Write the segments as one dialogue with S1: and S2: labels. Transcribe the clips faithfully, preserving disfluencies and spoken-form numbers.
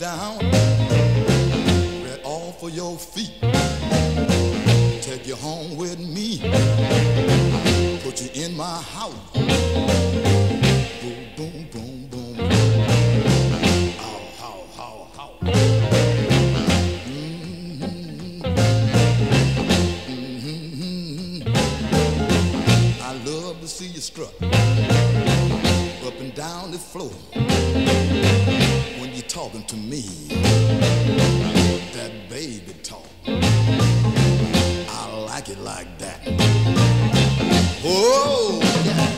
S1: down right off of your feet, take you home with me, put you in my house. Boom, boom, boom, boom. How, how, how, how. Mm-hmm. Mm-hmm. I love to see you strut up and down the floor when you're talking to me. That baby talk, I like it like that. Oh, yeah.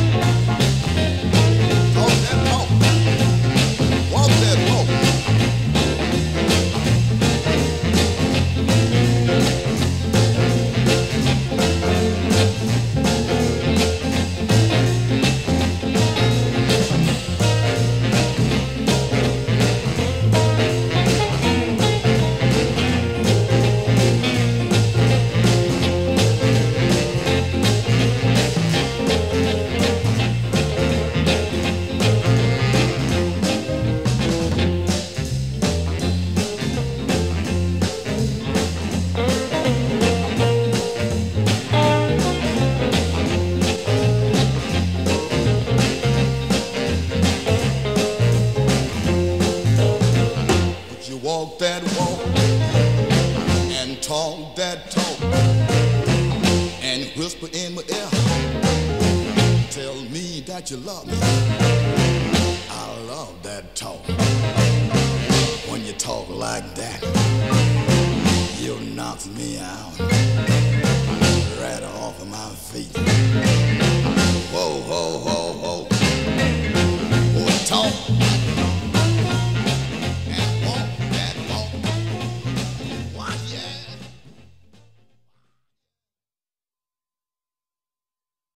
S1: Talk that talk, walk that walk. Walk that walk and talk that talk and whisper in my ear, tell me that you love me. I love that talk. When you talk like that, you knock me out.